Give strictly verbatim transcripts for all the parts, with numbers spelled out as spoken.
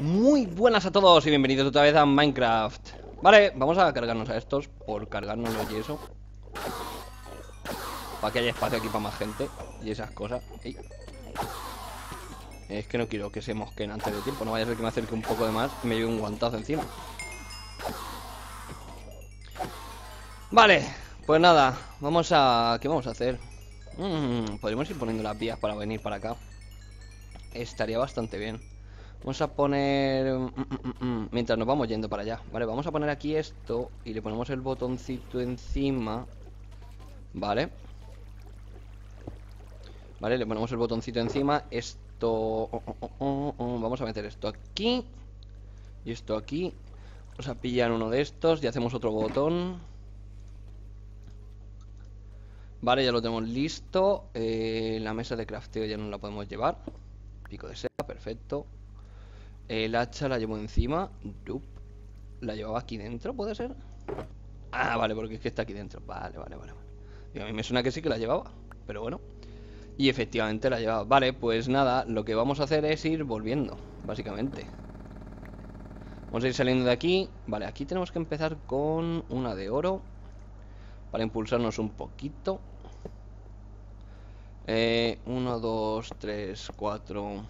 Muy buenas a todos y bienvenidos otra vez a Minecraft. Vale, vamos a cargarnos a estos por cargarnos y eso, para que haya espacio aquí para más gente y esas cosas. Ey. Es que no quiero que se mosquen antes de tiempo. No vaya a ser que me acerque un poco de más y me lleve un guantazo encima. Vale, pues nada, vamos a... ¿Qué vamos a hacer? Mm, podríamos ir poniendo las vías para venir para acá. Estaría bastante bien. Vamos a poner... mm, mm, mm, mientras nos vamos yendo para allá. Vale, vamos a poner aquí esto y le ponemos el botoncito encima. Vale. Vale, le ponemos el botoncito encima. Esto... oh, oh, oh, oh, oh. Vamos a meter esto aquí y esto aquí. Vamos a pillar uno de estos y hacemos otro botón. Vale, ya lo tenemos listo. eh, La mesa de crafteo ya no la podemos llevar. Pico de seda, perfecto. El hacha la llevo encima. Dup. ¿La llevaba aquí dentro, puede ser? Ah, vale, porque es que está aquí dentro. Vale, vale, vale, vale. Y a mí me suena que sí que la llevaba, pero bueno. Y efectivamente la llevaba. Vale, pues nada, lo que vamos a hacer es ir volviendo, básicamente. Vamos a ir saliendo de aquí. Vale, aquí tenemos que empezar con una de oro para impulsarnos un poquito. Eh, uno, dos, tres, cuatro,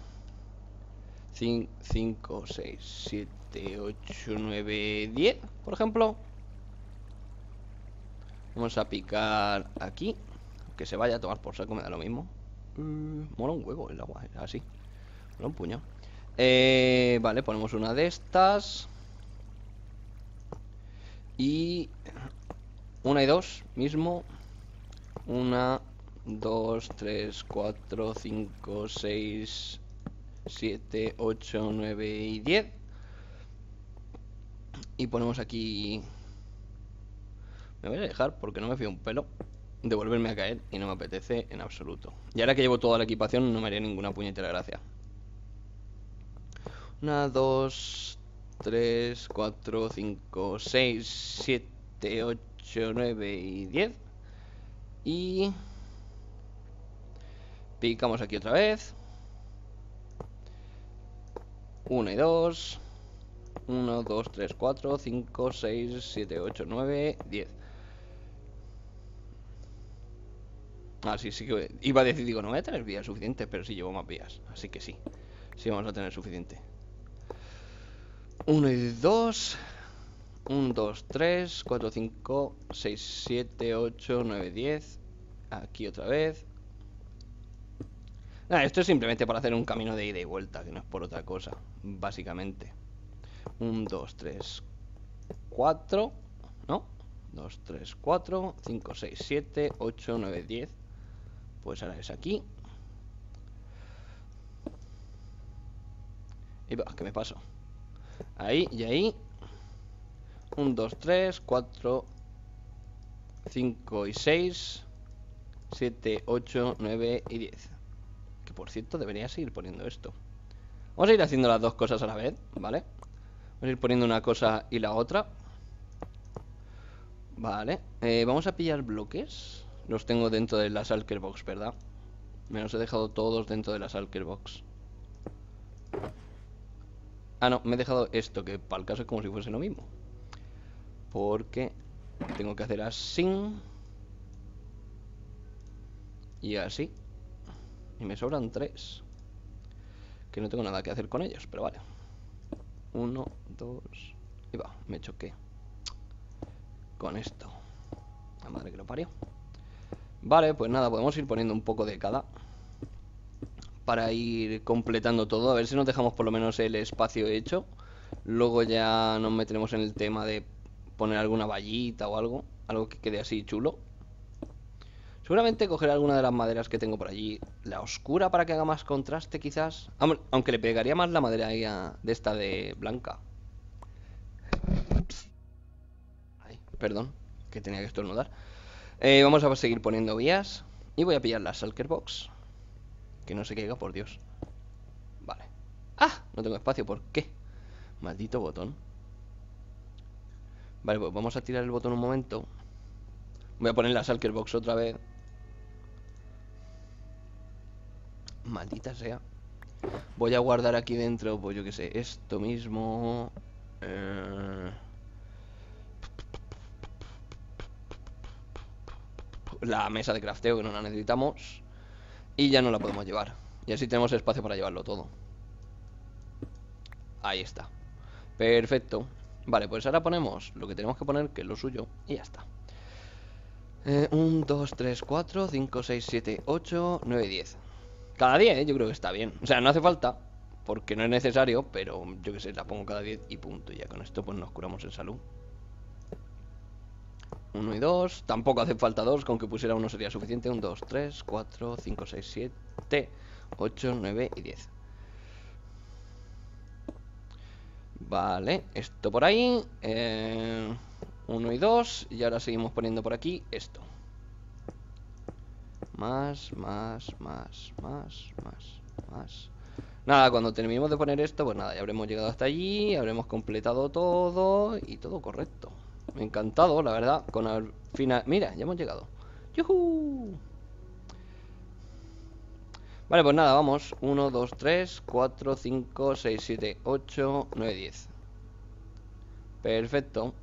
cinco, seis, siete, ocho, nueve, diez, por ejemplo. Vamos a picar aquí. Que se vaya a tomar por saco, me da lo mismo. Mm, mola un huevo el agua, así. Mola un puño. Eh, vale, ponemos una de estas. Y una y dos mismo. Una, dos, tres, cuatro, cinco, seis, siete, ocho, nueve y diez. Y ponemos aquí... Me voy a dejar porque no me fío un pelo de volverme a caer y no me apetece en absoluto. Y ahora que llevo toda la equipación no me haría ninguna puñetera gracia. Una, dos, tres, cuatro, cinco, seis, siete, ocho, nueve y diez. Y... picamos aquí otra vez. Una y dos. Uno, dos, tres, cuatro, cinco, seis, siete, ocho, nueve, diez. Ah, sí, sí que iba a decir, digo, no voy a tener vías suficientes, pero sí llevo más vías. Así que sí, sí vamos a tener suficiente. Uno y dos. uno, dos, tres, cuatro, cinco, seis, siete, ocho, nueve, diez. Aquí otra vez. Nah, esto es simplemente para hacer un camino de ida y vuelta, que no es por otra cosa, básicamente. uno, dos, tres, cuatro. ¿No? dos, tres, cuatro, cinco, seis, siete, ocho, nueve, diez. Pues ahora es aquí. Y va, que me paso. Ahí y ahí. uno, dos, tres, cuatro, cinco y seis, siete, ocho, nueve y diez. Que por cierto debería seguir poniendo esto. Vamos a ir haciendo las dos cosas a la vez, ¿vale? Vamos a ir poniendo una cosa y la otra. Vale, eh, vamos a pillar bloques. Los tengo dentro de la Shulker Box, ¿verdad? Me los he dejado todos dentro de la Shulker Box. Ah, no, me he dejado esto, que para el caso es como si fuese lo mismo. Porque tengo que hacer así y así. Y me sobran tres, que no tengo nada que hacer con ellos, pero vale. Uno, dos... Y va, me choqué con esto. La madre que lo parió. Vale, pues nada, podemos ir poniendo un poco de cada para ir completando todo. A ver si nos dejamos por lo menos el espacio hecho. Luego ya nos meteremos en el tema de poner alguna vallita o algo. Algo que quede así chulo. Seguramente cogeré alguna de las maderas que tengo por allí. La oscura para que haga más contraste quizás. Aunque le pegaría más la madera ahí a, de esta de blanca. Ay, perdón, que tenía que estornudar. eh, Vamos a seguir poniendo vías. Y voy a pillar la Shulker Box. Que no se caiga, por Dios. Vale. ¡Ah! No tengo espacio, ¿por qué? Maldito botón. Vale, pues vamos a tirar el botón un momento. Voy a poner la Shulker Box otra vez. Maldita sea. Voy a guardar aquí dentro, pues yo que sé, esto mismo. Eh... La mesa de crafteo, que no la necesitamos. Y ya no la podemos llevar. Y así tenemos espacio para llevarlo todo. Ahí está. Perfecto. Vale, pues ahora ponemos lo que tenemos que poner, que es lo suyo. Y ya está. Eh, uno, dos, tres, cuatro, cinco, seis, siete, ocho, nueve, diez. Cada diez, ¿eh? Yo creo que está bien. O sea, no hace falta, porque no es necesario, pero yo que sé, la pongo cada diez y punto. Y ya con esto pues nos curamos en salud. uno y dos. Tampoco hace falta dos, con que pusiera uno sería suficiente. uno, dos, tres, cuatro, cinco, seis, siete, ocho, nueve y diez. Vale, esto por ahí. Eh, uno y dos. Y ahora seguimos poniendo por aquí esto. Más, más, más, más, más, más. Nada, cuando terminemos de poner esto, pues nada, ya habremos llegado hasta allí, habremos completado todo y todo correcto. Encantado, la verdad, con al final... Mira, ya hemos llegado. ¡Yujú! Vale, pues nada, vamos. uno, dos, tres, cuatro, cinco, seis, siete, ocho, nueve, diez. Perfecto.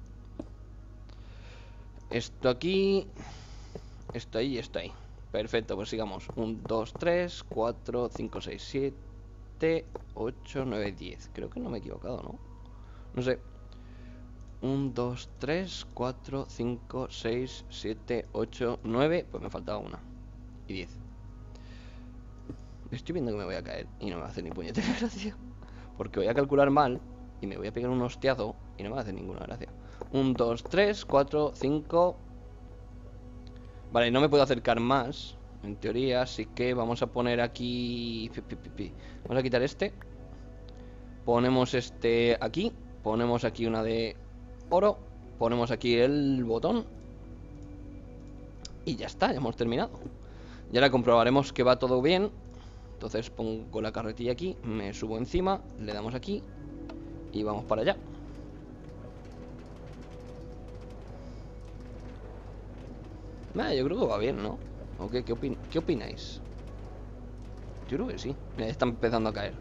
Esto aquí... Esto ahí y esto ahí. Perfecto, pues sigamos. uno, dos, tres, cuatro, cinco, seis, siete, ocho, nueve, diez. Creo que no me he equivocado, ¿no? No sé. uno, dos, tres, cuatro, cinco, seis, siete, ocho, nueve. Pues me faltaba una. Y diez. Estoy viendo que me voy a caer y no me va a hacer ni puñetera gracia. Porque voy a calcular mal y me voy a pegar un hostiazo y no me va a hacer ninguna gracia. uno, dos, tres, cuatro, cinco. Vale, no me puedo acercar más, en teoría, así que vamos a poner aquí... Vamos a quitar este. Ponemos este aquí. Ponemos aquí una de oro. Ponemos aquí el botón. Y ya está, ya hemos terminado. Y ahora comprobaremos que va todo bien. Entonces pongo la carretilla aquí, me subo encima, le damos aquí y vamos para allá. Nah, yo creo que va bien, ¿no? ¿O qué, qué, opin ¿Qué opináis? Yo creo que sí. Mira, ya está empezando a caer.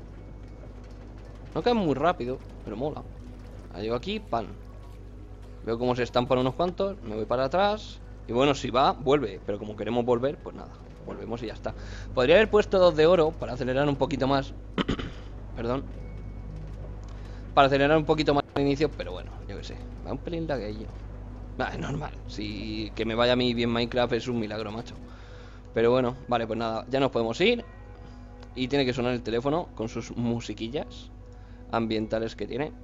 No cae muy rápido, pero mola. Ahora llego aquí, pan. Veo cómo se estampan unos cuantos, me voy para atrás. Y bueno, si va, vuelve. Pero como queremos volver, pues nada, volvemos y ya está. Podría haber puesto dos de oro para acelerar un poquito más. Perdón. Para acelerar un poquito más al inicio, pero bueno, yo qué sé. Va un pelín lagueillo. Ah, es normal. Si que me vaya a mí bien Minecraft es un milagro, macho. Pero bueno, vale, pues nada, ya nos podemos ir. Y tiene que sonar el teléfono con sus musiquillas ambientales que tiene.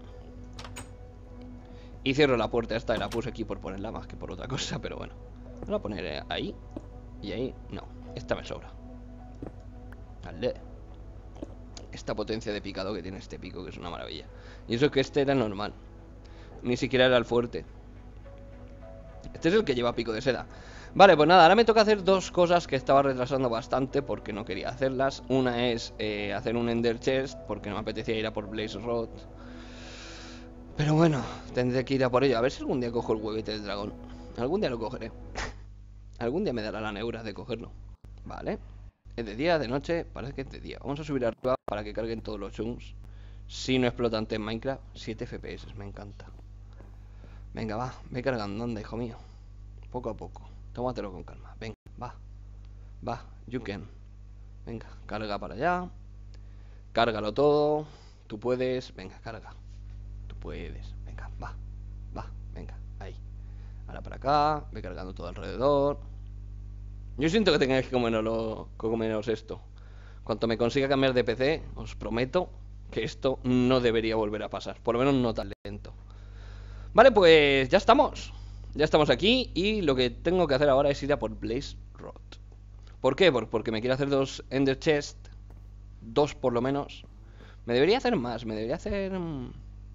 Y cierro la puerta esta, y la puse aquí por ponerla más que por otra cosa, pero bueno. Voy a poner ahí. Y ahí, no, esta me sobra. Vale. Esta potencia de picado que tiene este pico, que es una maravilla. Y eso es que este era normal. Ni siquiera era el fuerte. Este es el que lleva pico de seda. Vale, pues nada, ahora me toca hacer dos cosas que estaba retrasando bastante porque no quería hacerlas. Una es eh, hacer un Ender Chest porque no me apetecía ir a por Blaze Rod. Pero bueno, tendré que ir a por ello. A ver si algún día cojo el huevete del dragón. Algún día lo cogeré. Algún día me dará la neura de cogerlo. Vale. ¿Es de día, de noche? Parece que es de día. Vamos a subir arriba para que carguen todos los chunks. Si no explotante en Minecraft. siete F P S, me encanta. Venga, va, ve cargando, anda, hijo mío. Poco a poco. Tómatelo con calma. Venga, va. Va, you can. Venga, carga para allá. Cárgalo todo. Tú puedes. Venga, carga. Tú puedes. Venga, va. Va, venga, ahí. Ahora para acá. Ve cargando todo alrededor. Yo siento que tengáis que comeros, comeros esto. Cuanto me consiga cambiar de P C, os prometo que esto no debería volver a pasar. Por lo menos no tan lento. Vale, pues ya estamos. Ya estamos aquí y lo que tengo que hacer ahora es ir a por Blaze Rod. ¿Por qué? Porque me quiero hacer dos Ender Chest. Dos por lo menos. Me debería hacer más, me debería hacer... Mmm,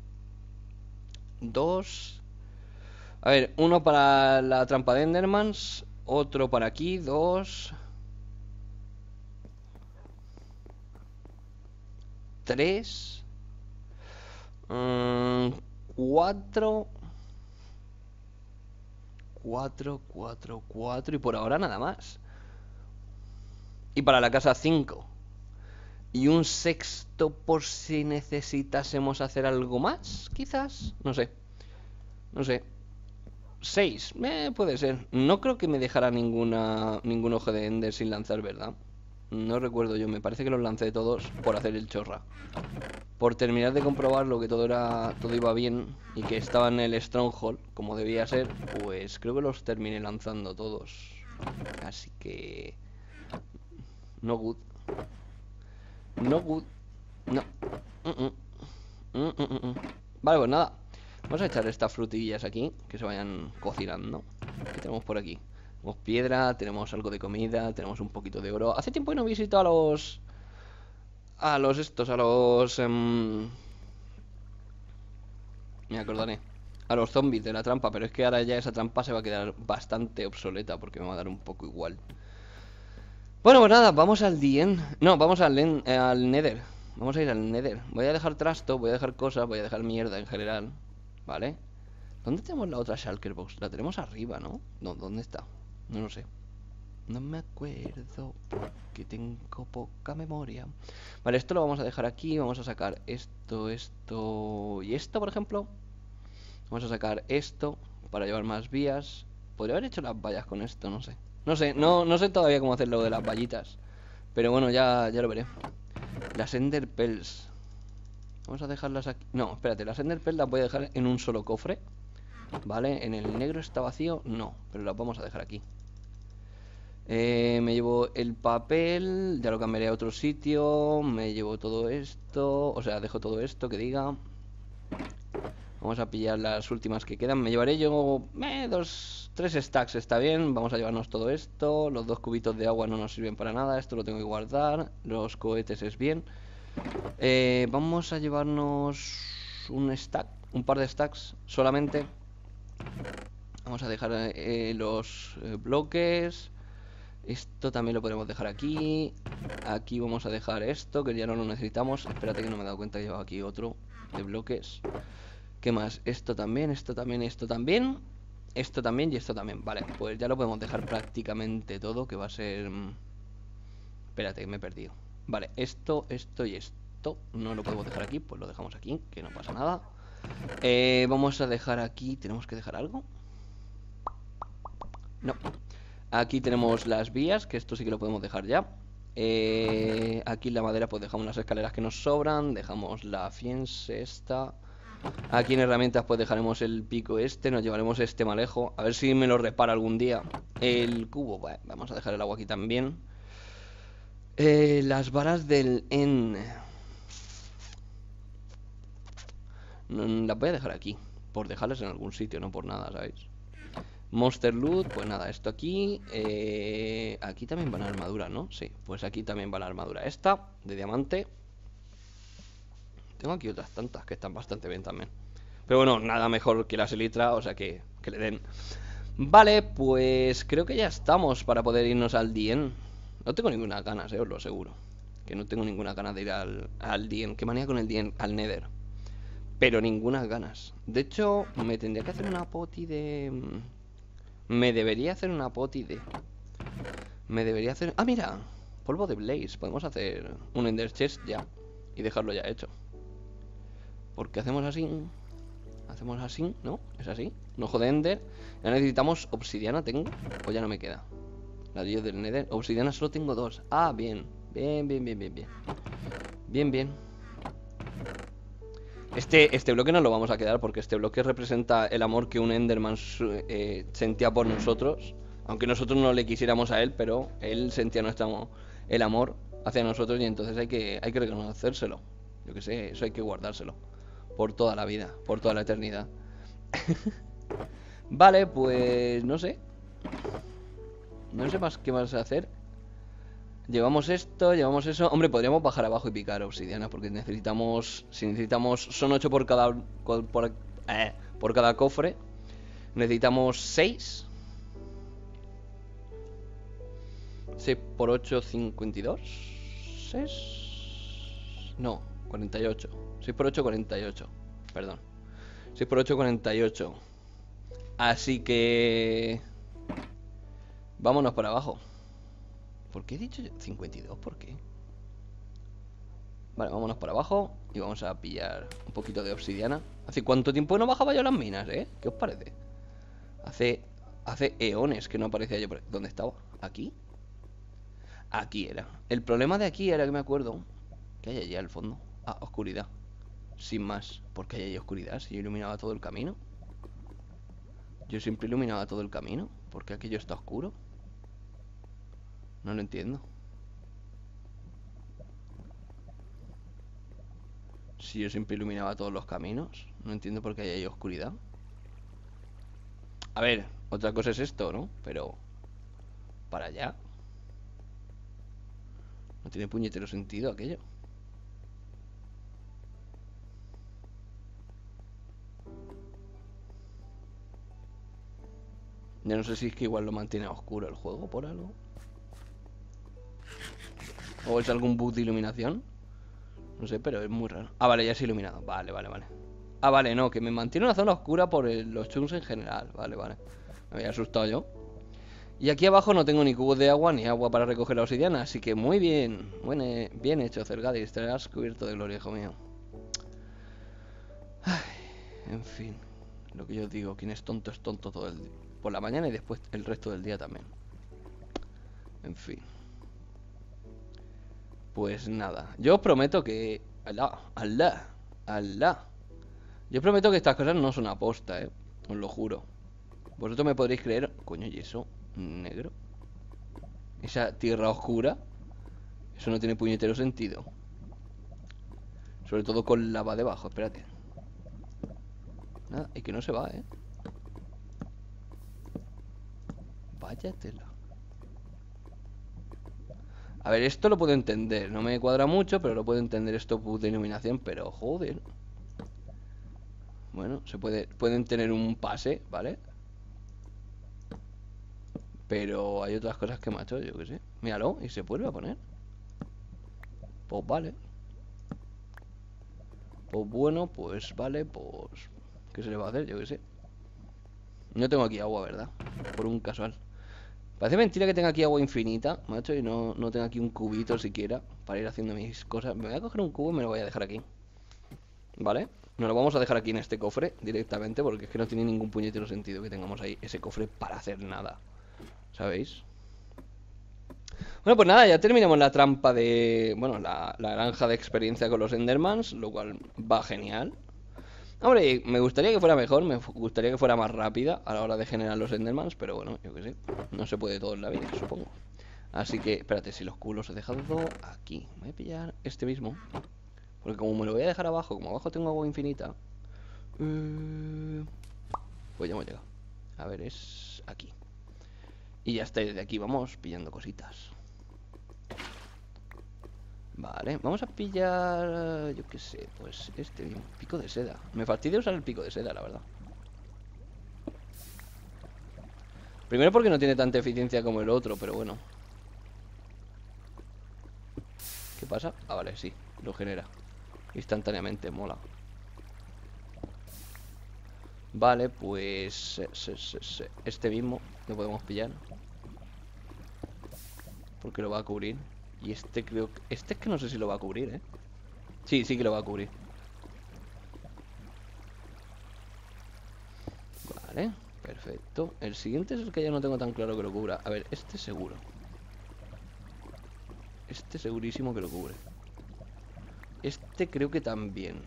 dos... A ver, uno para la trampa de Endermans. Otro para aquí, dos... Tres... Mmm, cuatro... Cuatro, cuatro, cuatro... Y por ahora nada más. Y para la casa cinco. Y un sexto por si necesitásemos hacer algo más, quizás. No sé. No sé. Seis. Eh, puede ser. No creo que me dejara ninguna, ningún ojo de Ender sin lanzar, ¿verdad? No recuerdo yo. Me parece que los lancé todos por hacer el chorra. Por terminar de comprobarlo que todo era, todo iba bien y que estaba en el Stronghold como debía ser, pues creo que los terminé lanzando todos. Así que... no good. No good. No. Mm -mm. Mm -mm -mm. Vale, pues nada. Vamos a echar estas frutillas aquí, que se vayan cocinando. ¿Qué tenemos por aquí? Tenemos piedra, tenemos algo de comida, tenemos un poquito de oro. Hace tiempo que no visito a los... A los estos, a los... Um... Me acordaré. A los zombies de la trampa, pero es que ahora ya esa trampa se va a quedar bastante obsoleta porque me va a dar un poco igual. Bueno, pues nada, vamos al Dien. No, vamos al, eh, al Nether. Vamos a ir al Nether. Voy a dejar trasto, voy a dejar cosas, voy a dejar mierda en general. ¿Vale? ¿Dónde tenemos la otra Shulker Box? La tenemos arriba, ¿no? No, ¿dónde está? No lo sé. No me acuerdo porque tengo poca memoria. Vale, esto lo vamos a dejar aquí. Vamos a sacar esto, esto y esto, por ejemplo. Vamos a sacar esto para llevar más vías. Podría haber hecho las vallas con esto, no sé. No sé, no, no sé todavía cómo hacer lo de las vallitas. Pero bueno, ya, ya lo veré. Las Ender Pearls. Vamos a dejarlas aquí. No, espérate, las Ender Pearls las voy a dejar en un solo cofre. Vale, en el negro está vacío. No, pero las vamos a dejar aquí. Eh, me llevo el papel. Ya lo cambiaré a otro sitio. Me llevo todo esto. O sea, dejo todo esto que diga. Vamos a pillar las últimas que quedan. Me llevaré yo eh, dos, tres stacks, está bien. Vamos a llevarnos todo esto. Los dos cubitos de agua no nos sirven para nada. Esto lo tengo que guardar. Los cohetes es bien. Eh, vamos a llevarnos un stack, un par de stacks solamente. Vamos a dejar eh, los eh, bloques. Esto también lo podemos dejar aquí. Aquí vamos a dejar esto, que ya no lo necesitamos. Espérate que no me he dado cuenta que llevo aquí otro de bloques. ¿Qué más? Esto también, esto también, esto también. Esto también y esto también. Vale, pues ya lo podemos dejar prácticamente todo, que va a ser... Espérate, que me he perdido. Vale, esto, esto y esto no lo podemos dejar aquí, pues lo dejamos aquí, que no pasa nada. eh, Vamos a dejar aquí... ¿Tenemos que dejar algo? No. Aquí tenemos las vías, que esto sí que lo podemos dejar ya. eh, Aquí la madera pues dejamos las escaleras que nos sobran. Dejamos la fiense esta. Aquí en herramientas pues dejaremos el pico este. Nos llevaremos este malejo. A ver si me lo repara algún día. El cubo, bueno, vamos a dejar el agua aquí también. eh, Las varas del N las voy a dejar aquí, por dejarlas en algún sitio, no por nada, ¿sabéis? Monster Loot, pues nada, esto aquí. eh, Aquí también va la armadura, ¿no? Sí, pues aquí también va la armadura esta, de diamante. Tengo aquí otras tantas que están bastante bien también. Pero bueno, nada mejor que la selitra, o sea que, que le den. Vale, pues creo que ya estamos para poder irnos al Dien. No tengo ninguna ganas, eh, os lo aseguro. Que no tengo ninguna ganas de ir al, al Dien. ¿Qué manía con el Dien? Al Nether. Pero ninguna ganas. De hecho, me tendría que hacer una poti de... Me debería hacer una poti de... Me debería hacer... Ah, mira, polvo de Blaze. Podemos hacer un Ender Chest ya y dejarlo ya hecho. Porque hacemos así. Hacemos así, ¿no? Es así. Un ojo de Ender. Ya necesitamos obsidiana, ¿tengo? O ya no me queda. Ladrillo del Nether. Obsidiana solo tengo dos. Ah, bien. Bien, bien, bien, bien, bien. Bien, bien. Este, este bloque no lo vamos a quedar porque este bloque representa el amor que un Enderman eh, sentía por nosotros. Aunque nosotros no le quisiéramos a él, pero él sentía nuestro, el amor hacia nosotros y entonces hay que, hay que reconocérselo. Yo que sé, eso hay que guardárselo. Por toda la vida, por toda la eternidad. Vale, pues no sé. No sé más qué más hacer. Llevamos esto, llevamos eso. Hombre, podríamos bajar abajo y picar obsidiana porque necesitamos... Si necesitamos... Son ocho por cada... Por, eh, por cada cofre. Necesitamos seis. seis por ocho, cincuenta y dos. ¿seis? No, cuarenta y ocho. seis por ocho, cuarenta y ocho. Perdón. seis por ocho, cuarenta y ocho. Así que... Vámonos para abajo. ¿Por qué he dicho yo? cincuenta y dos, ¿por qué? Vale, vámonos para abajo y vamos a pillar un poquito de obsidiana. ¿Hace cuánto tiempo no bajaba yo a las minas, eh? ¿Qué os parece? Hace, hace eones que no aparecía yo por... ¿Dónde estaba? ¿Aquí? Aquí era. El problema de aquí era que me acuerdo que hay allí al fondo. Ah, oscuridad. Sin más. ¿Por qué hay allí oscuridad? Si yo iluminaba todo el camino. Yo siempre iluminaba todo el camino. ¿Por qué aquello está oscuro? No lo entiendo. Si yo siempre iluminaba todos los caminos. No entiendo por qué hay ahí oscuridad. A ver, otra cosa es esto, ¿no? Pero... para allá. No tiene puñetero sentido aquello. Ya no sé si es que igual lo mantiene a oscuro el juego por algo. O es algún bug de iluminación. No sé, pero es muy raro. Ah, vale, ya es iluminado. Vale, vale, vale. Ah, vale, no, que me mantiene una zona oscura por el, los chunks en general. Vale, vale. Me había asustado yo. Y aquí abajo no tengo ni cubos de agua ni agua para recoger la obsidiana. Así que muy bien. Buen, eh, bien hecho, Cergadis. Te has cubierto de gloria, hijo mío. Ay, en fin. Lo que yo os digo, quien es tonto es tonto todo el día. Por la mañana y después el resto del día también. En fin. Pues nada. Yo os prometo que... Alá, alá, alá. Yo os prometo que estas cosas no son aposta, eh. Os lo juro. Vosotros me podréis creer... Coño, ¿y eso? ¿Negro? Esa tierra oscura. Eso no tiene puñetero sentido. Sobre todo con lava debajo, espérate. Nada, y que no se va, eh. Váyatela. A ver, esto lo puedo entender. No me cuadra mucho, pero lo puedo entender esto de iluminación. Pero, joder. Bueno, se puede, pueden tener un pase, ¿vale? Pero hay otras cosas que, macho, yo qué sé. Míralo, y se vuelve a poner. Pues vale. Pues bueno, pues vale, pues... ¿qué se le va a hacer? Yo qué sé. No tengo aquí agua, ¿verdad? Por un casual. Parece mentira que tenga aquí agua infinita, macho, y no, no tenga aquí un cubito siquiera para ir haciendo mis cosas. Me voy a coger un cubo y me lo voy a dejar aquí. ¿Vale? Nos lo vamos a dejar aquí en este cofre directamente, porque es que no tiene ningún puñetero sentido que tengamos ahí ese cofre para hacer nada. ¿Sabéis? Bueno, pues nada, ya terminamos la trampa de... bueno, la, la granja de experiencia con los Endermans, lo cual va genial. Hombre, me gustaría que fuera mejor, me gustaría que fuera más rápida a la hora de generar los Endermans, pero bueno, yo qué sé, no se puede todo en la vida, supongo. Así que, espérate, si los culos he dejado aquí, voy a pillar este mismo, porque como me lo voy a dejar abajo, como abajo tengo agua infinita, eh... pues ya hemos llegado. A ver, es aquí. Y ya está, desde aquí vamos pillando cositas. Vale, vamos a pillar... yo qué sé, pues este mismo, pico de seda. Me fastidia usar el pico de seda, la verdad. Primero porque no tiene tanta eficiencia como el otro, pero bueno. ¿Qué pasa? Ah, vale, sí, lo genera instantáneamente, mola. Vale, pues... este mismo lo podemos pillar, porque lo va a cubrir. Y este creo que... este es que no sé si lo va a cubrir, ¿eh? Sí, sí que lo va a cubrir. Vale, perfecto. El siguiente es el que ya no tengo tan claro que lo cubra. A ver, este seguro. Este segurísimo que lo cubre. Este creo que también.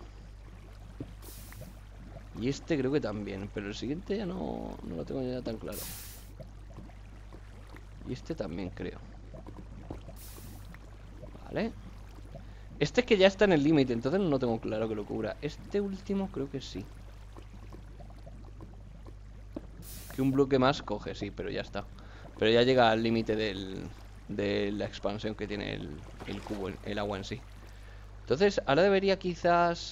Y este creo que también. Pero el siguiente ya no, no lo tengo ya tan claro. Y este también creo. Vale. Este es que ya está en el límite, entonces no tengo claro que lo cubra. Este último creo que sí. Que un bloque más coge, sí, pero ya está. Pero ya llega al límite del, de la expansión que tiene el, el cubo, el, el agua en sí. Entonces, ahora debería quizás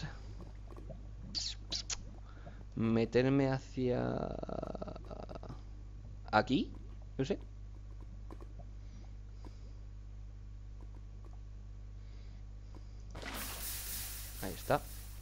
meterme hacia... aquí, no sé. Ahí está.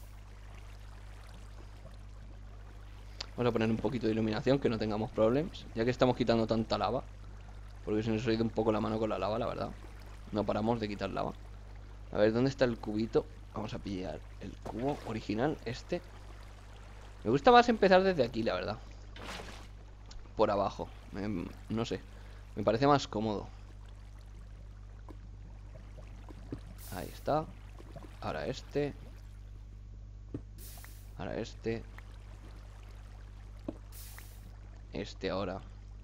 Vamos a poner un poquito de iluminación, que no tengamos problemas, ya que estamos quitando tanta lava. Porque se nos ha ido un poco la mano con la lava, la verdad. No paramos de quitar lava. A ver, ¿dónde está el cubito? Vamos a pillar el cubo original, este. Me gusta más empezar desde aquí, la verdad. Por abajo. Me, no sé. Me parece más cómodo. Ahí está. Ahora este. Ahora este. Este ahora.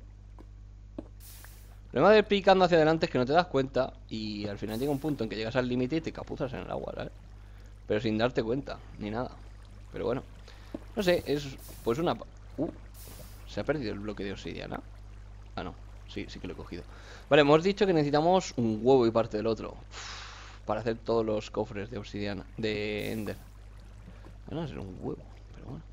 El problema de ir picando hacia adelante es que no te das cuenta y al final llega un punto en que llegas al límite y te capuzas en el agua, ¿sabes? Pero sin darte cuenta, ni nada. Pero bueno, no sé, es pues una... Uh, ¿se ha perdido el bloque de obsidiana? Ah, no, sí, sí que lo he cogido. Vale, hemos dicho que necesitamos un huevo y parte del otro Uf, para hacer todos los cofres de obsidiana, de Ender. Van a ser un huevo, pero bueno.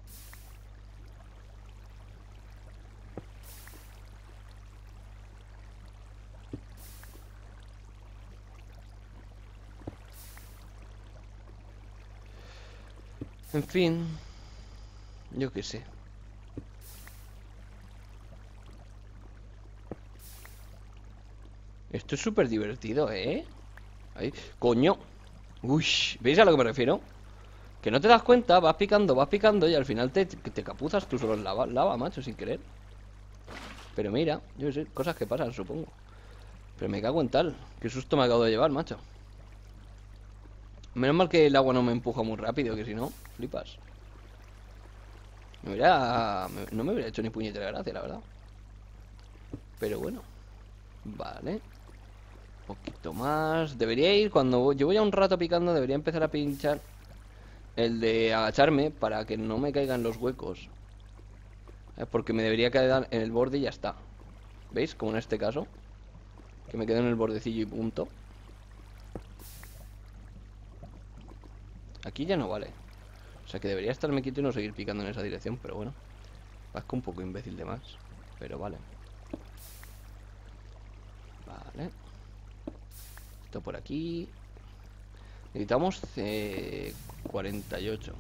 En fin, yo qué sé. Esto es súper divertido, ¿eh? Ahí. ¡Coño! Uy, ¿veis a lo que me refiero? Que no te das cuenta, vas picando, vas picando y al final te, te capuzas tú solo en lava, lava, macho, sin querer. Pero mira, yo qué sé, cosas que pasan, supongo. Pero me cago en tal. Qué susto me acabo de llevar, macho. Menos mal que el agua no me empuja muy rápido, que si no, flipas. Me hubiera... No me hubiera hecho ni puñetera gracia, la verdad. Pero bueno. Vale. Un poquito más. Debería ir, cuando yo voy a un rato picando, debería empezar a pinchar el de agacharme para que no me caigan los huecos. Porque me debería quedar en el borde y ya está. ¿Veis? Como en este caso. Que me quedo en el bordecillo y punto. Aquí ya no vale. O sea que debería estarme quieto y no seguir picando en esa dirección. Pero bueno, vasco un poco imbécil de más. Pero vale. Vale. Esto por aquí. Necesitamos eh, cuarenta y ocho.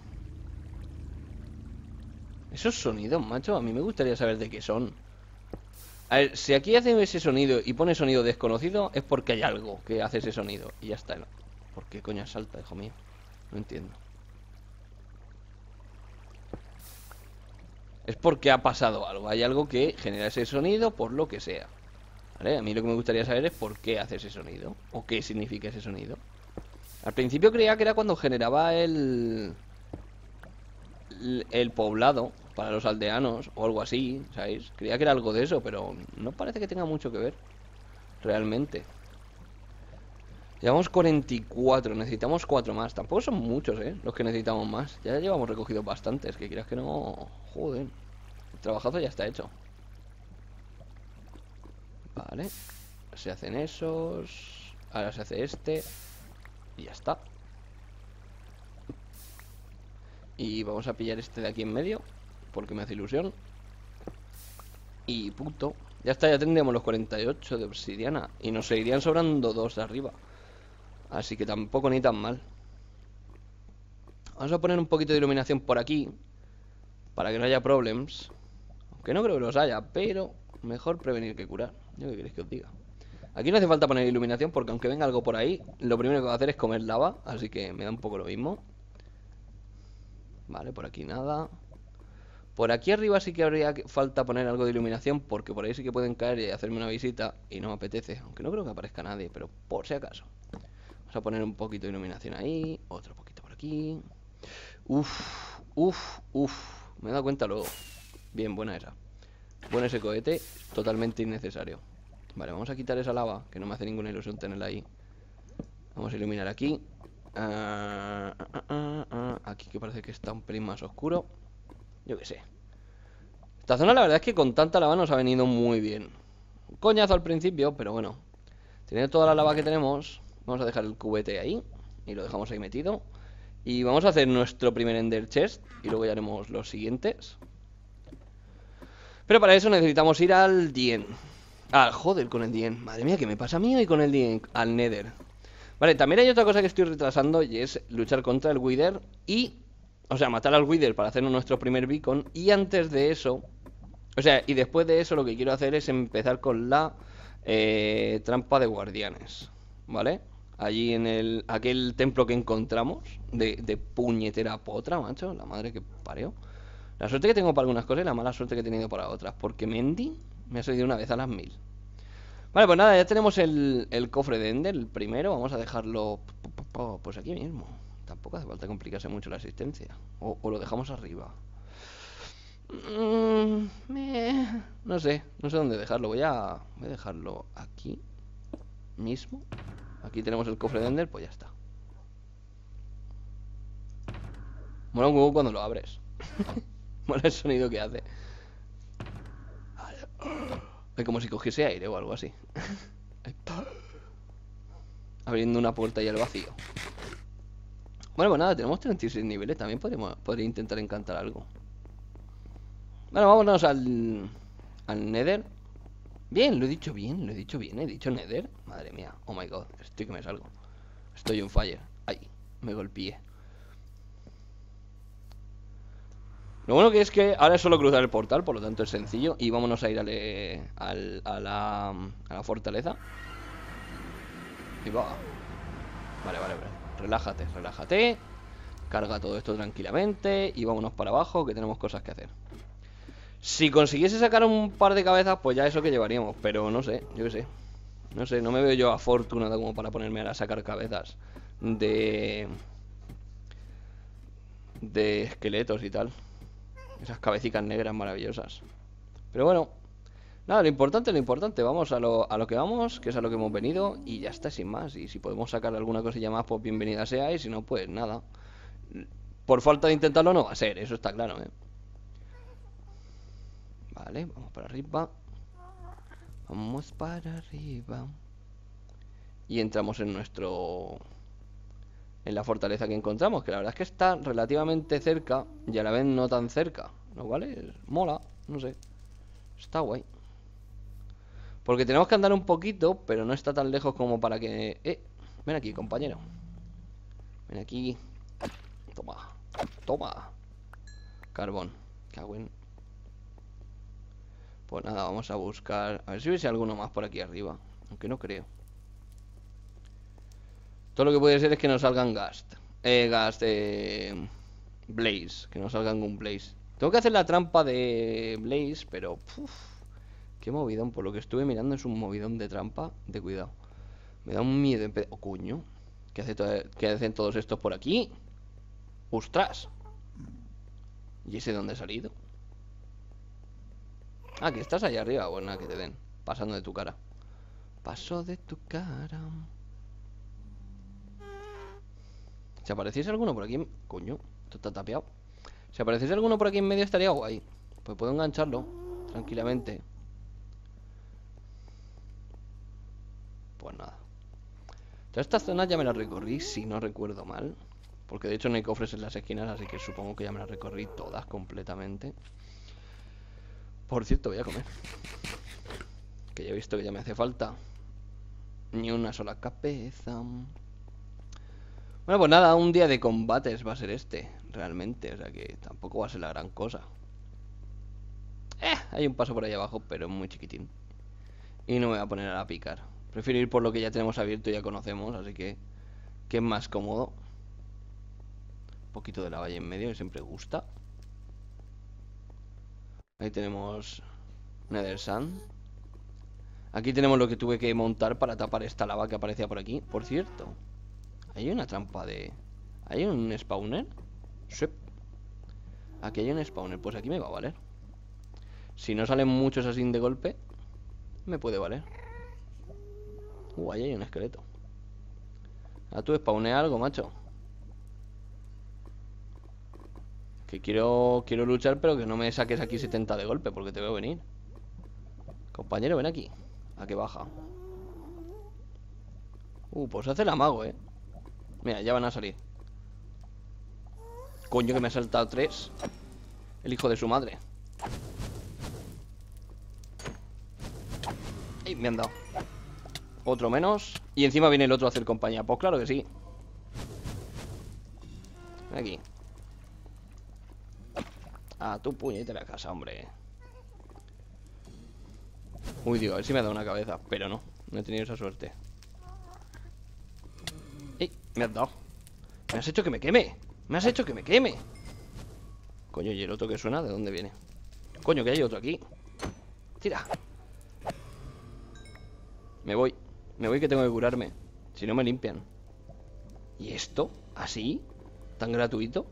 Esos sonidos, macho, a mí me gustaría saber de qué son. A ver, si aquí hace ese sonido y pone sonido desconocido, es porque hay algo que hace ese sonido. Y ya está, ¿no? ¿Por qué coño salta, hijo mío? No entiendo. Es porque ha pasado algo. Hay algo que genera ese sonido por lo que sea. ¿Vale? A mí lo que me gustaría saber es por qué hace ese sonido. O qué significa ese sonido. Al principio creía que era cuando generaba el... El poblado para los aldeanos o algo así, ¿sabéis? Creía que era algo de eso, pero no parece que tenga mucho que ver. Realmente. Llevamos cuarenta y cuatro, necesitamos cuatro más. Tampoco son muchos, ¿eh? Los que necesitamos más. Ya llevamos recogido bastantes, que quieras que no... Joder. El trabajazo ya está hecho. Vale. Se hacen esos. Ahora se hace este. Y ya está. Y vamos a pillar este de aquí en medio, porque me hace ilusión. Y punto. Ya está, ya tendríamos los cuarenta y ocho de obsidiana. Y nos seguirían sobrando dos de arriba. Así que tampoco ni tan mal. Vamos a poner un poquito de iluminación por aquí, para que no haya problemas. Aunque no creo que los haya, pero mejor prevenir que curar. ¿Yo qué queréis que os diga? Aquí no hace falta poner iluminación, porque aunque venga algo por ahí, lo primero que va a hacer es comer lava. Así que me da un poco lo mismo. Vale, por aquí nada. Por aquí arriba sí que habría falta poner algo de iluminación, porque por ahí sí que pueden caer y hacerme una visita y no me apetece. Aunque no creo que aparezca nadie, pero por si acaso. Vamos a poner un poquito de iluminación ahí. Otro poquito por aquí. Uf, uf, uf. Me he dado cuenta luego. Bien, buena esa. Bueno ese cohete, totalmente innecesario. Vale, vamos a quitar esa lava, que no me hace ninguna ilusión tenerla ahí. Vamos a iluminar aquí. Uh, uh, uh, uh, aquí que parece que está un pelín más oscuro. Yo qué sé. Esta zona la verdad es que con tanta lava nos ha venido muy bien. Un coñazo al principio, pero bueno. Teniendo toda la lava que tenemos, vamos a dejar el cubete ahí. Y lo dejamos ahí metido. Y vamos a hacer nuestro primer Ender Chest. Y luego ya haremos los siguientes. Pero para eso necesitamos ir al Dien. Ah, joder, con el Dien. Madre mía, ¿qué me pasa a mí hoy con el Dien? Al Nether. Vale, también hay otra cosa que estoy retrasando, y es luchar contra el Wither y... O sea, matar al Wither para hacernos nuestro primer beacon. Y antes de eso... O sea, y después de eso lo que quiero hacer es empezar con la eh, trampa de guardianes. ¿Vale? allí en el aquel templo que encontramos. De, de puñetera potra, macho. La madre que parió. La suerte que tengo para algunas cosas y la mala suerte que he tenido para otras. Porque Mendy me ha salido una vez a las mil. Vale, pues nada, ya tenemos el, el cofre de Ender, el primero. Vamos a dejarlo pues aquí mismo. Tampoco hace falta complicarse mucho la existencia. O, o lo dejamos arriba. Mm, me... No sé, no sé dónde dejarlo. Voy a, voy a dejarlo aquí mismo. Aquí tenemos el cofre de Ender, pues ya está. Mola un huevo cuando lo abres. Mola el sonido que hace. Es como si cogiese aire o algo así. Abriendo una puerta y al vacío. Bueno, pues nada, tenemos treinta y seis niveles. También podríamos, podría intentar encantar algo. Bueno, vámonos al, al Nether. Bien, lo he dicho bien, lo he dicho bien. He dicho Nether. Madre mía, oh my god, estoy que me salgo. Estoy on fire. Ay, me golpeé. Lo bueno que es que ahora es solo cruzar el portal, por lo tanto es sencillo. Y vámonos a ir al, al, a, la, a la fortaleza. Y va. Vale, vale, vale. Relájate, relájate. Carga todo esto tranquilamente. Y vámonos para abajo, que tenemos cosas que hacer. Si consiguiese sacar un par de cabezas, pues ya eso que llevaríamos. Pero no sé, yo qué sé. No sé, no me veo yo afortunado como para ponerme a sacar cabezas de... de esqueletos y tal. Esas cabecitas negras maravillosas. Pero bueno, nada, lo importante, lo importante. Vamos a lo, a lo que vamos, que es a lo que hemos venido. Y ya está, sin más. Y si podemos sacar alguna cosilla más, pues bienvenida sea. Y si no, pues nada. Por falta de intentarlo no va a ser, eso está claro, ¿eh? Vale, vamos para arriba. Vamos para arriba. Y entramos en nuestro... en la fortaleza que encontramos, que la verdad es que está relativamente cerca y a la vez no tan cerca, lo cual es... mola, no sé. Está guay. Porque tenemos que andar un poquito, pero no está tan lejos como para que... Eh, ven aquí, compañero. Ven aquí. Toma, toma. Carbón. Cago en... Pues nada, vamos a buscar... a ver si hubiese alguno más por aquí arriba. Aunque no creo. Todo lo que puede ser es que nos salgan Ghast. Eh, Ghast, eh... Blaze. Que nos salgan un Blaze. Tengo que hacer la trampa de Blaze, pero... Uf, qué movidón. Por lo que estuve mirando es un movidón de trampa. De cuidado. Me da un miedo. Oh, coño. ¿Qué, hace to ¿Qué hacen todos estos por aquí? ¡Ostras! ¿Y ese dónde ha salido? Ah, que estás allá arriba. Bueno, nada, que te den. Pasando de tu cara. Paso de tu cara. Si apareciese alguno por aquí... Coño, esto está tapiado. Si apareciese alguno por aquí en medio estaría guay. Pues puedo engancharlo tranquilamente. Pues nada. Todas estas zonas ya me las recorrí, si no recuerdo mal. Porque de hecho no hay cofres en las esquinas, así que supongo que ya me las recorrí todas completamente. Por cierto, voy a comer. Que ya he visto que ya me hace falta. Ni una sola cabeza. Bueno, pues nada, un día de combates va a ser este, realmente. O sea que tampoco va a ser la gran cosa. Eh, hay un paso por ahí abajo, pero muy chiquitín. Y no me voy a poner a picar. Prefiero ir por lo que ya tenemos abierto y ya conocemos, así que... que es más cómodo. Un poquito de la valla en medio, que siempre gusta. Ahí tenemos Nether Sand. Aquí tenemos lo que tuve que montar para tapar esta lava que aparecía por aquí. Por cierto, hay una trampa de... ¿hay un spawner? Sí. Aquí hay un spawner, pues aquí me va a valer. Si no salen muchos así de golpe, me puede valer. Uh, ahí hay un esqueleto. Ah, tú spawnea algo, macho. Que quiero, quiero luchar, pero que no me saques aquí setenta de golpe, porque te veo venir. Compañero, ven aquí. A que baja. Uh, pues hace el amago, eh. Mira, ya van a salir. Coño, que me ha saltado tres. El hijo de su madre. Ay, me han dado. Otro menos. Y encima viene el otro a hacer compañía. Pues claro que sí. Ven aquí. A tu puñetera casa, hombre. Uy, digo, a ver si me ha dado una cabeza. Pero no, no he tenido esa suerte. Me has dado. Me has hecho que me queme. Me has hecho que me queme. Coño, ¿y el otro que suena? ¿De dónde viene? Coño, que hay otro aquí. Tira. Me voy. Me voy que tengo que curarme. Si no me limpian. ¿Y esto? ¿Así? ¿Tan gratuito?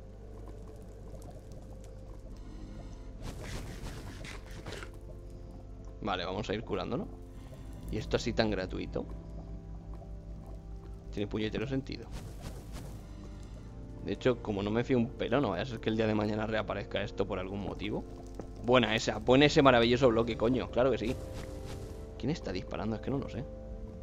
Vale, vamos a ir curándonos. ¿Y esto así tan gratuito? Tiene puñetero sentido. De hecho, como no me fío un pelo, no vaya a ser que el día de mañana reaparezca esto por algún motivo. Buena esa, pon ese maravilloso bloque, coño. Claro que sí. ¿Quién está disparando? Es que no lo sé.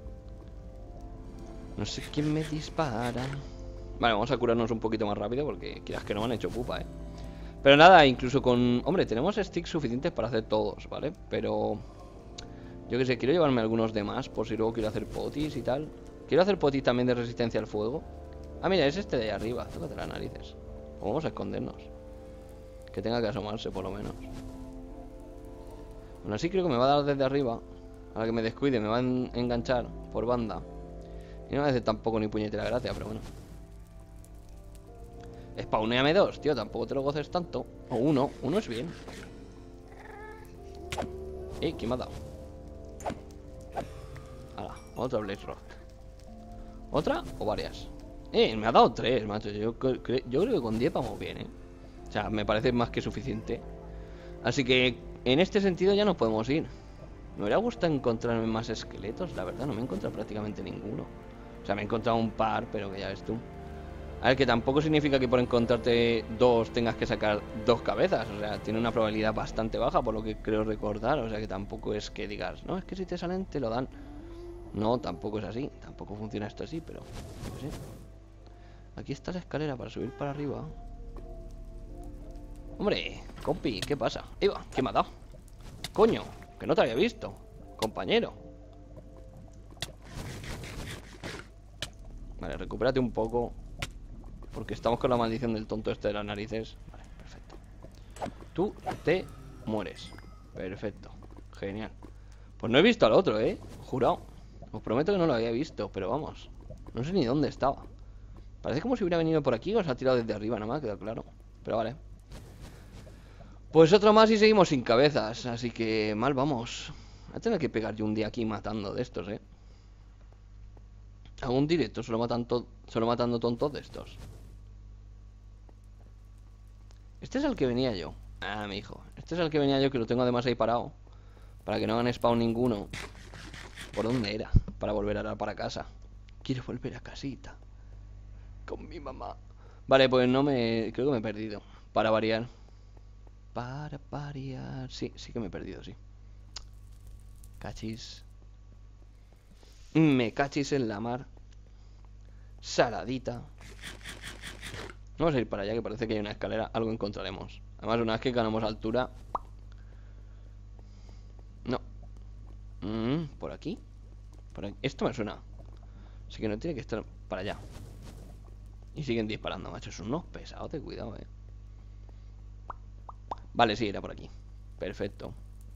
No sé quién me dispara. Vale, vamos a curarnos un poquito más rápido porque quieras que no me han hecho pupa, eh. Pero nada, incluso con... Hombre, tenemos sticks suficientes para hacer todos, ¿vale? Pero... Yo que sé, quiero llevarme algunos de más por si luego quiero hacer potis y tal. Quiero hacer potis también de resistencia al fuego. Ah, mira, es este de ahí arriba. Tócate las narices. O vamos a escondernos. Que tenga que asomarse por lo menos. Bueno, así creo que me va a dar desde arriba. A la que me descuide me va a en enganchar por banda. Y no me hace tampoco ni puñetera gracia, pero bueno. Spawneame dos, tío, tampoco te lo goces tanto. O uno, uno es bien. Eh, ¿quién me ha dado? Hala, otra Blaze Rod. ¿Otra o varias? Eh, me ha dado tres, macho. Yo, cre yo creo que con diez vamos bien, eh. O sea, me parece más que suficiente. Así que en este sentido ya nos podemos ir. Me hubiera gustado encontrarme más esqueletos, la verdad, no me he encontrado prácticamente ninguno. O sea, me he encontrado un par, pero que ya ves tú. A ver, que tampoco significa que por encontrarte dos tengas que sacar dos cabezas. O sea, tiene una probabilidad bastante baja, por lo que creo recordar. O sea, que tampoco es que digas, no, es que si te salen te lo dan. No, tampoco es así. Tampoco funciona esto así, pero... Pues sí. Aquí está la escalera para subir para arriba. Hombre, compi, ¿qué pasa? Iba, ¿qué me ha dado? Coño, que no te había visto, compañero. Vale, recupérate un poco. Porque estamos con la maldición del tonto este de las narices. Vale, perfecto. Tú te mueres. Perfecto, genial. Pues no he visto al otro, eh. Jurado. Os prometo que no lo había visto, pero vamos. No sé ni dónde estaba. Parece como si hubiera venido por aquí o se ha tirado desde arriba, nada más, queda claro. Pero vale. Pues otro más y seguimos sin cabezas. Así que mal vamos. Voy a tener que pegar yo un día aquí matando de estos, eh. Hago un directo solo matando, solo matando tontos de estos. Este es el que venía yo. Ah, mi hijo. Este es el que venía yo, que lo tengo además ahí parado. Para que no hagan spawn ninguno. ¿Por dónde era? Para volver ahora para casa. Quiero volver a casita. Con mi mamá. Vale, pues no me... Creo que me he perdido. Para variar. Para variar. Sí, sí que me he perdido, sí. Cachis. Me cachis en la mar. Saladita. Vamos a ir para allá, que parece que hay una escalera. Algo encontraremos. Además, una vez que ganamos altura... No. Mm, ¿Por aquí? Por aquí. Esto me suena. Así que no tiene que estar para allá. Y siguen disparando, macho. Son unos pesados, de cuidado, eh. Vale, sí, era por aquí. Perfecto.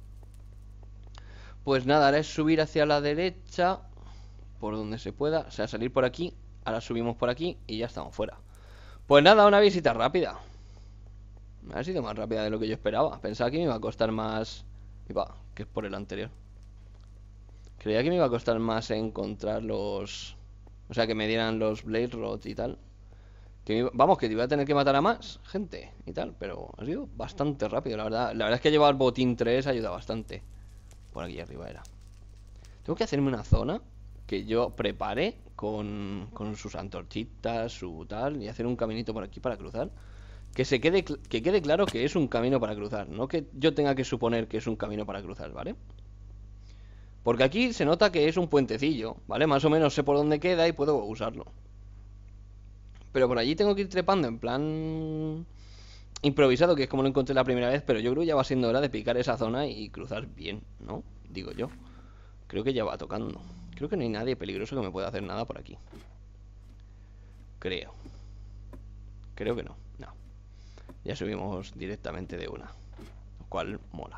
Pues nada, ahora es subir hacia la derecha. Por donde se pueda. O sea, salir por aquí. Ahora subimos por aquí y ya estamos fuera. Pues nada, una visita rápida. Ha sido más rápida de lo que yo esperaba. Pensaba que me iba a costar más... Iba, que es por el anterior. Creía que me iba a costar más encontrar los... O sea, que me dieran los Blaze Rods y tal. Que iba... Vamos, que te iba a tener que matar a más gente y tal. Pero ha sido bastante rápido, la verdad. La verdad es que llevar botín tres ayuda bastante. Por aquí arriba era. Tengo que hacerme una zona que yo prepare con, con sus antorchitas, su tal, y hacer un caminito por aquí para cruzar. Que se quede, que quede claro que es un camino para cruzar, no que yo tenga que suponer que es un camino para cruzar, ¿vale? Porque aquí se nota que es un puentecillo, ¿vale? Más o menos sé por dónde queda y puedo usarlo. Pero por allí tengo que ir trepando en plan improvisado, que es como lo encontré la primera vez. Pero yo creo que ya va siendo hora de picar esa zona y cruzar bien, ¿no? Digo yo. Creo que ya va tocando. Creo que no hay nadie peligroso que me pueda hacer nada por aquí. Creo. Creo que no. No. Ya subimos directamente de una. Lo cual mola.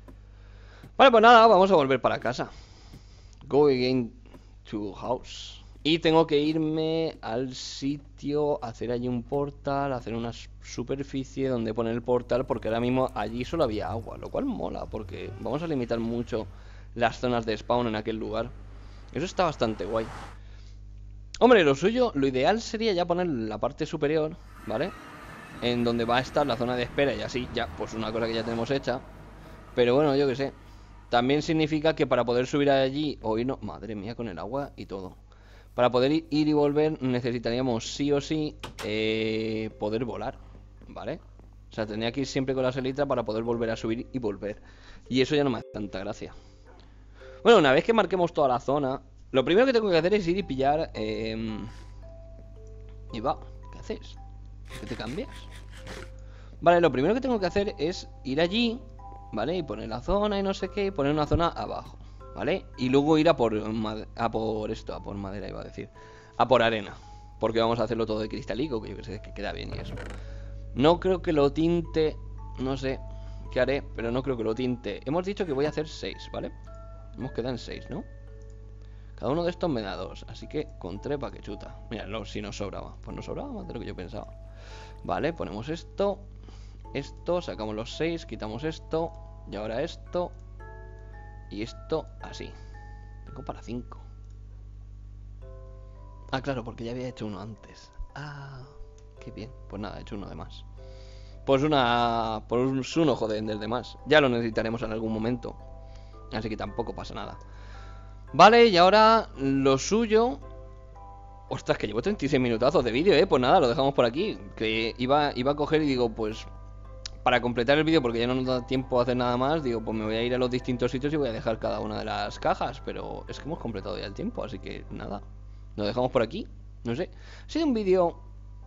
Vale, pues nada, vamos a volver para casa. Go again to house. Y tengo que irme al sitio, hacer allí un portal, hacer una superficie donde poner el portal, porque ahora mismo allí solo había agua, lo cual mola, porque vamos a limitar mucho las zonas de spawn en aquel lugar. Eso está bastante guay. Hombre, lo suyo, lo ideal sería ya poner la parte superior, ¿vale? En donde va a estar la zona de espera y así, ya, pues una cosa que ya tenemos hecha. Pero bueno, yo qué sé. También significa que para poder subir allí o irnos... Madre mía, con el agua y todo. Para poder ir y volver necesitaríamos sí o sí eh, poder volar, ¿vale? O sea, tendría que ir siempre con la selitra para poder volver a subir y volver. Y eso ya no me hace tanta gracia. Bueno, una vez que marquemos toda la zona, lo primero que tengo que hacer es ir y pillar... Eh... Y va, ¿qué haces? ¿Qué te cambias? Vale, lo primero que tengo que hacer es ir allí, ¿vale? Y poner la zona y no sé qué, y poner una zona abajo, ¿vale? Y luego ir a por, a por esto, a por madera iba a decir, a por arena, porque vamos a hacerlo todo de cristalico, que yo que sé, que queda bien y eso. No creo que lo tinte, no sé qué haré, pero no creo que lo tinte. Hemos dicho que voy a hacer seis, ¿vale? Hemos quedado en seis, ¿no? Cada uno de estos me da dos, así que con tres pa' que chuta. Mira, si nos sobraba, pues nos sobraba más de lo que yo pensaba. Vale, ponemos esto, esto, sacamos los seis, quitamos esto, y ahora esto, y esto así. Tengo para cinco. Ah, claro, porque ya había hecho uno antes. Ah, qué bien. Pues nada, he hecho uno de más. Pues una... Pues un ojo de ender de más. Ya lo necesitaremos en algún momento. Así que tampoco pasa nada. Vale, y ahora lo suyo... Ostras, que llevo treinta y seis minutazos de vídeo, eh. Pues nada, lo dejamos por aquí. Que iba, iba a coger y digo, pues... Para completar el vídeo, porque ya no nos da tiempo a hacer nada más, digo, pues me voy a ir a los distintos sitios y voy a dejar cada una de las cajas. Pero es que hemos completado ya el tiempo, así que nada. Lo dejamos por aquí. No sé. Ha sido un vídeo...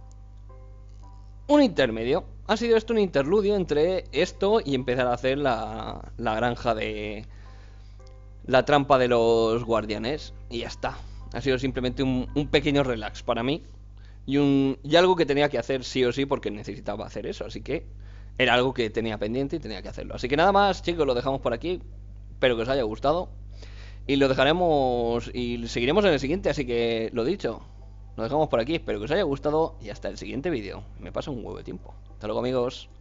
Un intermedio. Ha sido esto un interludio entre esto y empezar a hacer la, la granja de... La trampa de los guardianes. Y ya está. Ha sido simplemente un, un pequeño relax para mí. Y, un, y algo que tenía que hacer sí o sí porque necesitaba hacer eso. Así que era algo que tenía pendiente y tenía que hacerlo. Así que nada más, chicos, lo dejamos por aquí. Espero que os haya gustado. Y lo dejaremos y seguiremos en el siguiente. Así que lo dicho, lo dejamos por aquí. Espero que os haya gustado y hasta el siguiente vídeo. Me pasa un huevo de tiempo. Hasta luego, amigos.